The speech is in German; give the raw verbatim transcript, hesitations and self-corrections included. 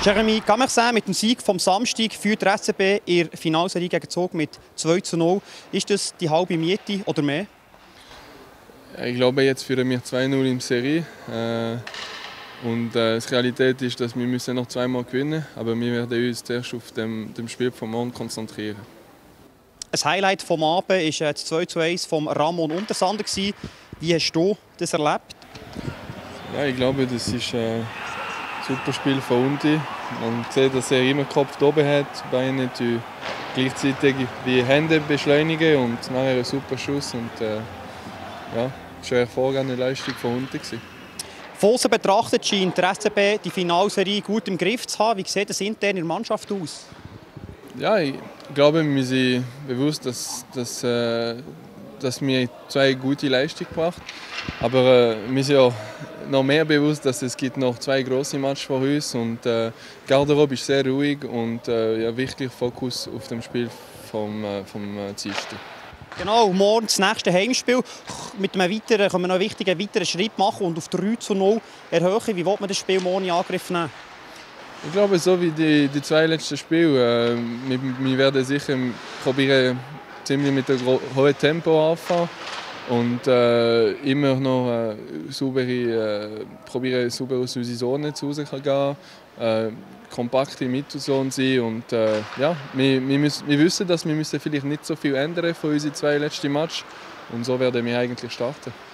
Jeremy Camersin mit dem Sieg vom Samstag führt der S C B in der Finalserie gegen Zug mit zwei zu null. Ist das die halbe Miete oder mehr? Ich glaube, jetzt führen wir zwei null in der Serie. Äh, und äh, die Realität ist, dass wir müssen noch zweimal gewinnen müssen. Aber wir werden uns zuerst auf dem, dem Spiel vom Morgen konzentrieren. Ein Highlight des Abends war das zwei zu eins von Ramon Untersander. Wie hast du das erlebt? Ja, ich glaube, das ist ein super Spiel von Undi. Man sieht, dass er immer den Kopf oben hat, die Beine gleichzeitig die Hände beschleunigen und nachher ein super Schuss. Und, äh, ja, das war eine hervorragende Leistung von Undi. Von außen betrachtet scheint der S C B die Finalserie gut im Griff zu haben. Wie sieht das intern in der Mannschaft aus? Ja, ich glaube, wir sind bewusst, dass, dass, äh, dass wir zwei gute Leistungen gebracht haben. Aber äh, wir sind ja noch mehr bewusst, dass es gibt noch zwei grosse Matches vor uns und äh, Garderobe ist sehr ruhig und äh, ja, wirklich Fokus auf dem Spiel vom, äh, vom äh, Dienstag. Genau, morgen das nächste Heimspiel. Mit einem weiteren, können wir noch einen wichtigen weiteren Schritt machen und auf drei zu null erhöhen. Wie will man das Spiel morgen in Angriff nehmen? Ich glaube, so wie die, die zwei letzten Spiele, äh, wir, wir werden sicher probieren, ziemlich mit einem hohen Tempo anfangen und äh, immer noch äh, saubere, äh, probieren, sauber aus unserer Zone zu gehen, äh, kompakt in der Mittelzone sein und äh, ja, wir, wir, müssen, wir wissen, dass wir müssen vielleicht nicht so viel ändern von unseren zwei letzten Matches und so werden wir eigentlich starten.